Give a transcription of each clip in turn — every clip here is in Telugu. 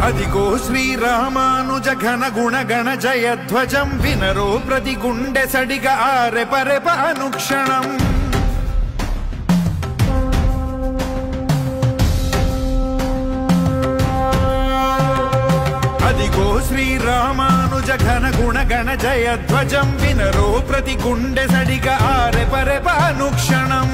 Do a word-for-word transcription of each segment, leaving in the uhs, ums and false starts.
అదిగో శ్రీరామానుజ ఘన గుణ గణ జయధ్వజం వినరో ప్రతి గుండె సడిగ ఆరె పరెప అనుక్షణం. అదిగో శ్రీరామానుజ ఘన గుణ గణ జయధ్వజం వినరో ప్రతి గుండె సడిగ ఆరె పరెప అనుక్షణం.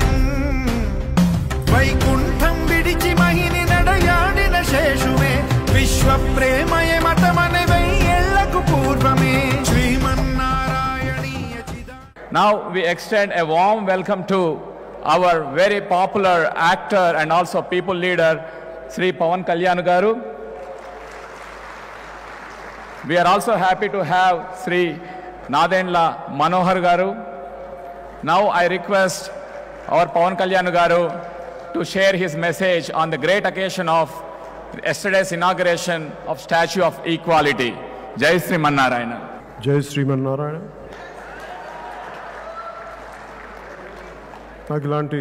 వైకుంఠం విడిచి మహిని నడయాడిన శేషువే విశ్వ ప్రేమయే మతమనే వెయ్యేళ్లకు పూర్వమే శ్రీమన్నారాయణీయ చిద. Now we extend a warm welcome to our very popular actor and also people leader Sri Pawan Kalyan garu. We are also happy to have Sri Nadendla Manohar garu. Now I request our Pawan Kalyan garu to share his message on the great occasion of yesterday's inauguration of Statue of Equality. Jai Sri Mannarayana. Jai Sri Mannarayana. నాకు ఇలాంటి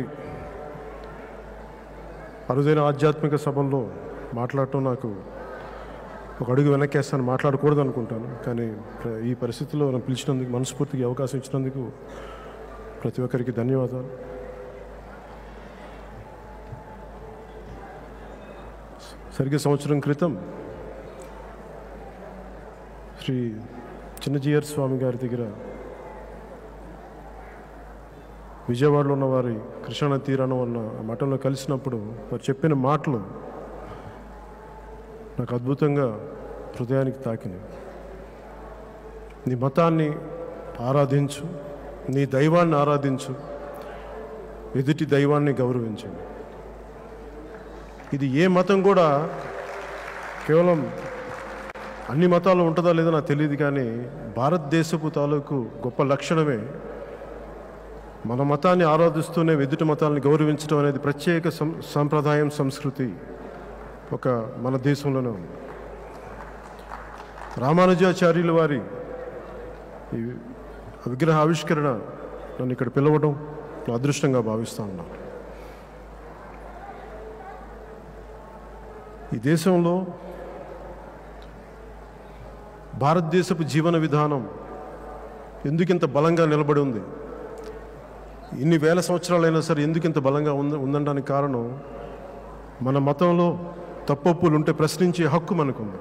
అరుదైన ఆధ్యాత్మిక సభల్లో మాట్లాడటం నాకు ఒక అడుగు వెనక్కేస్తాను, మాట్లాడకూడదు అనుకుంటాను. కానీ ఈ పరిస్థితుల్లో నన్ను పిలిచినందుకు, మనస్ఫూర్తిగా అవకాశం ఇచ్చినందుకు ప్రతి ఒక్కరికి ధన్యవాదాలు. సరిగ్గా సంవత్సరం క్రితం శ్రీ చిన్నజీయర్ స్వామి గారి దగ్గర విజయవాడలో ఉన్న వారి కృష్ణా తీరాన ఉన్న మఠంలో కలిసినప్పుడు వారు చెప్పిన మాటలు నాకు అద్భుతంగా హృదయానికి తాకినాయి. నీ మతాన్ని ఆరాధించు, నీ దైవాన్ని ఆరాధించు, ఎదుటి దైవాన్ని గౌరవించండి. ఇది ఏ మతం కూడా కేవలం అన్ని మతాలు ఉంటుందా లేదో నాకు తెలియదు, కానీ భారతదేశపు తాలూకు గొప్ప లక్షణమే మన మతాన్ని ఆరాధిస్తూనే ఎదుటి మతాలను గౌరవించడం అనేది ప్రత్యేక సంప్రదాయం, సంస్కృతి ఒక మన దేశంలోనే ఉంది. రామానుజాచార్యుల వారి ఈ విగ్రహ ఆవిష్కరణ నన్ను ఇక్కడ పిలవడం నా అదృష్టంగా భావిస్తా ఉన్నాను. ఈ దేశంలో భారతదేశపు జీవన విధానం ఎందుకింత బలంగా నిలబడి ఉంది, ఇన్ని వేల సంవత్సరాలైనా సరే ఎందుకింత బలంగా ఉంది ఉందనడానికి కారణం మన మతంలో తప్పొప్పులు ఉంటే ప్రశ్నించే హక్కు మనకుంది,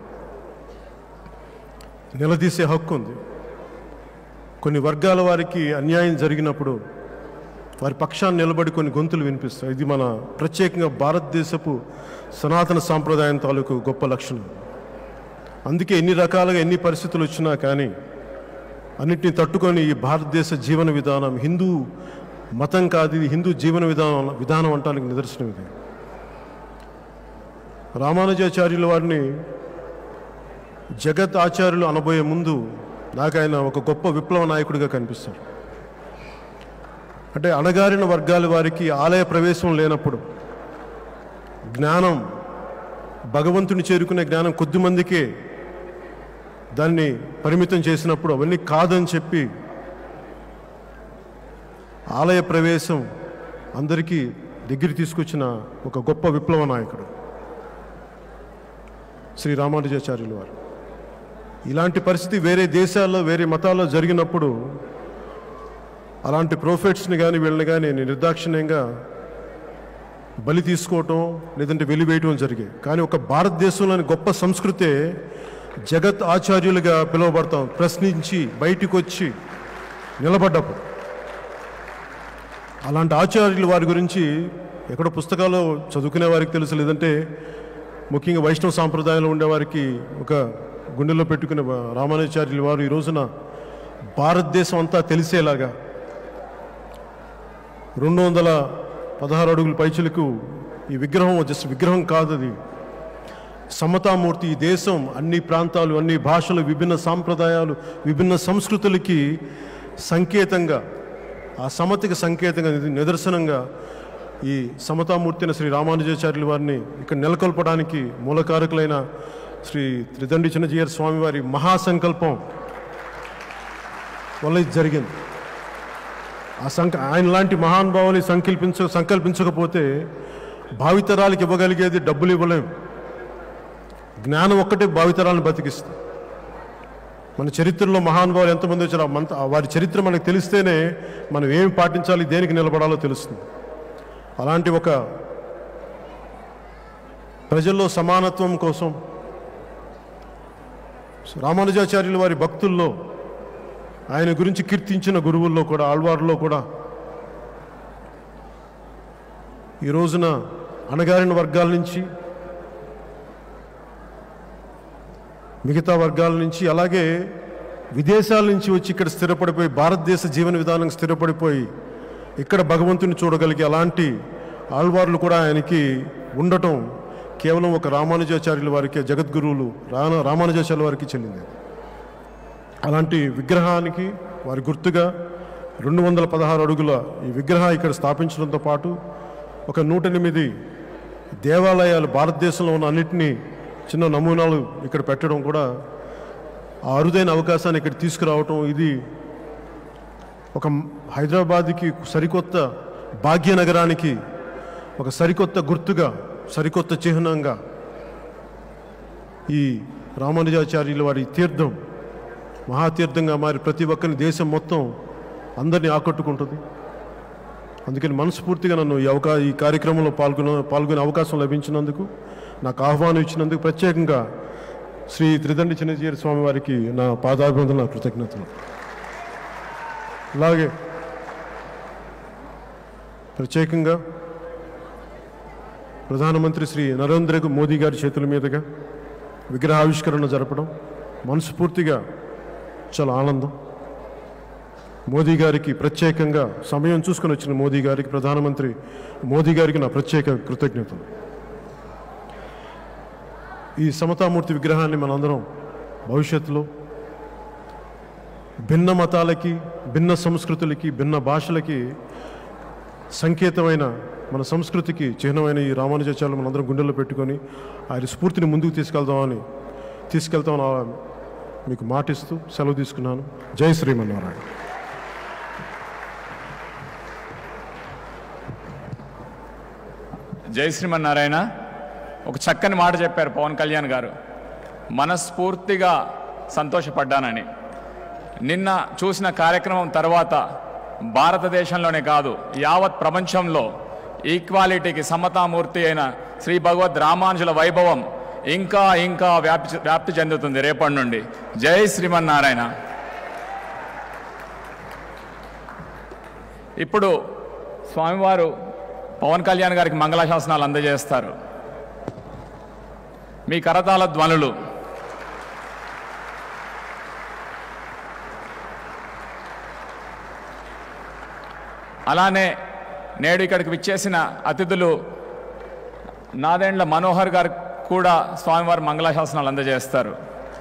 నిలదీసే హక్కు ఉంది. కొన్ని వర్గాల వారికి అన్యాయం జరిగినప్పుడు వారి పక్షాన్ని నిలబడి కొన్ని గొంతులు వినిపిస్తాయి. ఇది మన ప్రత్యేకంగా భారతదేశపు సనాతన సాంప్రదాయం తాలూకు గొప్ప లక్షణం. అందుకే ఎన్ని రకాలుగా ఎన్ని పరిస్థితులు వచ్చినా కానీ అన్నిటిని తట్టుకొని ఈ భారతదేశ జీవన విధానం హిందూ మతం కాదు, ఇది హిందూ జీవన విధానం విధానం అంటానికి నిదర్శనం ఇది. రామానుజాచార్యుల వారిని జగత్ ఆచార్యులు అనబోయే ముందు నాకు ఆయన ఒక గొప్ప విప్లవ నాయకుడిగా కనిపిస్తారు. అంటే అణగారిన వర్గాల వారికి ఆలయ ప్రవేశం లేనప్పుడు, జ్ఞానం భగవంతుని చేరుకునే జ్ఞానం కొద్దిమందికే దాన్ని పరిమితం చేసినప్పుడు అవన్నీ కాదని చెప్పి ఆలయ ప్రవేశం అందరికీ దగ్గర తీసుకొచ్చిన ఒక గొప్ప విప్లవ నాయకుడు శ్రీ రామానుజాచార్యుల వారు. ఇలాంటి పరిస్థితి వేరే దేశాల్లో వేరే మతాల్లో జరిగినప్పుడు అలాంటి ప్రొఫెట్స్ని కానీ వీళ్ళని కానీ నిర్దాక్షిణ్యంగా బలి తీసుకోవటం లేదంటే వెలివేయటం జరిగాయి. కానీ ఒక భారతదేశంలోని గొప్ప సంస్కృతే జగత్ ఆచార్యులుగా పిలువబడతాం. ప్రశ్నించి బయటికి వచ్చి నిలబడ్డప్పుడు అలాంటి ఆచార్యులు వారి గురించి ఎక్కడో పుస్తకాల్లో చదువుకునే వారికి తెలుసు, లేదంటే ముఖ్యంగా వైష్ణవ సాంప్రదాయంలో ఉండేవారికి ఒక గుండెల్లో పెట్టుకునే రామానుజాచార్యుల వారు ఈ రోజున భారతదేశం అంతా తెలిసేలాగా రెండు వందల పదహారు అడుగుల పైచులకు ఈ విగ్రహం జస్ట్ విగ్రహం కాదు, అది సమతామూర్తి. ఈ దేశం అన్ని ప్రాంతాలు, అన్ని భాషలు, విభిన్న సాంప్రదాయాలు, విభిన్న సంస్కృతులకి సంకేతంగా, ఆ సమతకి సంకేతంగా, నిదర్శనంగా ఈ సమతామూర్తిని శ్రీ రామానుజాచార్యుల వారిని ఇక్కడ నెలకొల్పడానికి మూలకారకులైన శ్రీ త్రిదండి చిన్నజీయర్ స్వామి వారి మహాసంకల్పం వల్ల ఇది జరిగింది. ఆ సంక ఆయన లాంటి మహానుభావుని సంకల్పించ సంకల్పించకపోతే భావితరాలకు ఇవ్వగలిగేది డబ్బులు ఇవ్వలేం, జ్ఞానం ఒక్కటే భావితరాలను బతికిస్తుంది. మన చరిత్రలో మహానుభావులు ఎంతమంది వచ్చారో మన వారి చరిత్ర మనకు తెలిస్తేనే మనం ఏమి పాటించాలి, దేనికి నిలబడాలో తెలుస్తుంది. అలాంటి ఒక ప్రజల్లో సమానత్వం కోసం రామానుజాచార్యుల వారి భక్తుల్లో, ఆయన గురించి కీర్తించిన గురువుల్లో కూడా, ఆళ్వార్లో కూడా ఈ రోజున అణగారిన వర్గాల నుంచి, మిగతా వర్గాల నుంచి, అలాగే విదేశాల నుంచి వచ్చి ఇక్కడ స్థిరపడిపోయి భారతదేశ జీవన విధానం స్థిరపడిపోయి ఇక్కడ భగవంతుని చూడగలిగే అలాంటి ఆళ్వార్లు కూడా ఆయనకి ఉండటం కేవలం ఒక రామానుజాచార్యుల వారికి, జగద్గురువులు రా రామానుజాచార్యుల వారికి చెల్లింది. అలాంటి విగ్రహానికి వారి గుర్తుగా రెండు వందల పదహారు అడుగుల ఈ విగ్రహం ఇక్కడ స్థాపించడంతో పాటు ఒక నూట ఎనిమిది దేవాలయాలు భారతదేశంలో ఉన్న అన్నిటినీ చిన్న నమూనాలు ఇక్కడ పెట్టడం కూడా ఆ అరుదైన అవకాశాన్ని ఇక్కడ తీసుకురావటం, ఇది ఒక హైదరాబాద్కి సరికొత్త భాగ్యనగరానికి ఒక సరికొత్త గుర్తుగా, సరికొత్త చిహ్నంగా ఈ రామానుజాచార్యుల వారి తీర్థం మహాతీర్థంగా మారి ప్రతి ఒక్కరిని, దేశం మొత్తం అందరినీ ఆకట్టుకుంటుంది. అందుకని మనస్ఫూర్తిగా నన్ను ఈ అవకా ఈ కార్యక్రమంలో పాల్గొన పాల్గొనే అవకాశం లభించినందుకు, నాకు ఆహ్వానం ఇచ్చినందుకు ప్రత్యేకంగా శ్రీ త్రిదండి చిన్నజీయర్ స్వామి వారికి నా పాదాభివందన, కృతజ్ఞతలు. అలాగే ప్రత్యేకంగా ప్రధానమంత్రి శ్రీ నరేంద్ర మోదీ గారి చేతుల మీదుగా విగ్రహావిష్కరణ జరపడం మనస్ఫూర్తిగా చాలా ఆనందం. మోదీ గారికి ప్రత్యేకంగా సమయం చూసుకొని వచ్చిన మోదీ గారికి, ప్రధానమంత్రి మోదీ గారికి నా ప్రత్యేక కృతజ్ఞతలు. ఈ సమతామూర్తి విగ్రహాన్ని మనందరం భవిష్యత్తులో భిన్న మతాలకి, భిన్న సంస్కృతులకి, భిన్న భాషలకి సంకేతమైన, మన సంస్కృతికి చిహ్నమైన ఈ రామానుజాచార్యులు మనందరం గుండెల్లో పెట్టుకొని ఆయన స్ఫూర్తిని ముందుకు తీసుకెళ్తామని తీసుకెళ్తామని మీకు మాటిస్తూ సెలవు తీసుకున్నాను. జై శ్రీమన్నారాయణ. జై శ్రీమన్నారాయణ. ఒక చక్కని మాట చెప్పారు పవన్ కళ్యాణ్ గారు. మనస్ఫూర్తిగా సంతోషపడ్డానని. నిన్న చూసిన కార్యక్రమం తర్వాత భారతదేశంలోనే కాదు, యావత్ ప్రపంచంలో ఈక్వాలిటీకి సమతామూర్తి అయిన శ్రీ భగవద్ రామానుజుల వైభవం ఇంకా ఇంకా వ్యాప్తి వ్యాప్తి చెందుతుంది రేపటి నుండి. జై శ్రీమన్నారాయణ. ఇప్పుడు స్వామివారు పవన్ కళ్యాణ్ గారికి మంగళాశాసనాలు అందజేస్తారు. మీ కరతాళ ధ్వనులు. అలానే నేడు ఇక్కడికి విచ్చేసిన అతిథులు నాదెండ్ల మనోహర్ గారు కూడా స్వామివారి మంగళాశాసనాలు అందజేస్తారు.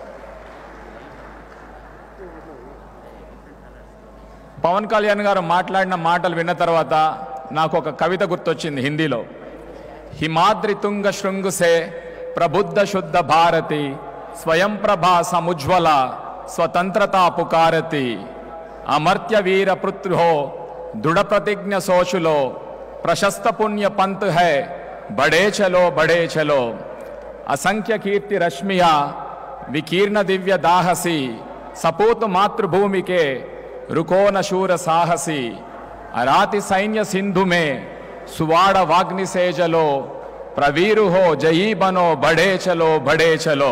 పవన్ కళ్యాణ్ గారు మాట్లాడిన మాటలు విన్న తర్వాత నాకు ఒక కవిత గుర్తొచ్చింది హిందీలో. హిమాద్రి తుంగ శృంగుసే ప్రబుద్ధ శుద్ధ భారతి స్వయం ప్రభా సముజ్వల స్వతంత్రతా పుకారతి అమర్త్య వీర పృథ్వో దృఢ ప్రతిజ్ఞ సోచులో ప్రశస్త పుణ్య పంత్ హై బడే చలో బడే చలో असंख्य कीर्ति रश्मिया विकीर्ण दिव्य दाहसी सपूत मातृभूमि के रुको न शूर साहसी अराति सैन्य सिंधु में सुवाड़ वाग्नि से जलो प्रवीरु हो जयी बनो बड़े चलो बड़े चलो.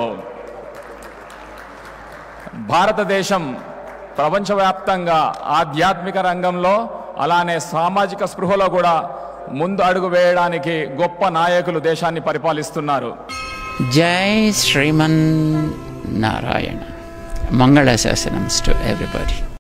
భారతదేశం ప్రపంచవ్యాప్తంగా ఆధ్యాత్మిక రంగంలో అలానే సామాజిక స్పృహలో కూడా ముందు అడుగు వేయడానికి గొప్ప నాయకులు దేశాన్ని పరిపాలిస్తున్నారు. Jai Sriman Narayana. Mangala Sasanams to everybody.